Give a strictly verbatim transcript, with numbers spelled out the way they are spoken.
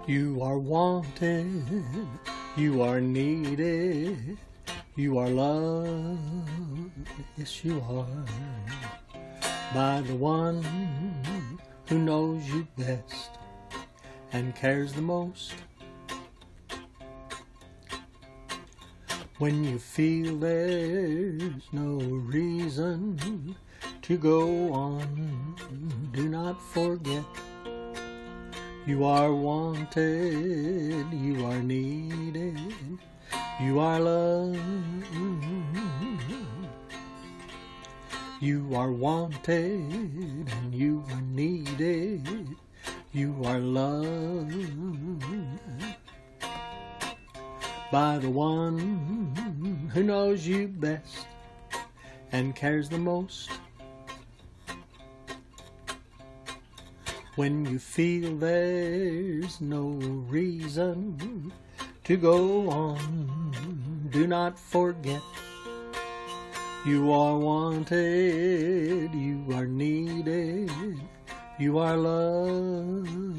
You are wanted, you are needed, you are loved, yes you are, by the one who knows you best and cares the most. When you feel there's no reason to go on, do not forget. You are wanted, you are needed, you are loved. You are wanted and you are needed, you are loved by the one who knows you best and cares the most. When you feel there's no reason to go on, do not forget. You are wanted, you are needed, you are loved.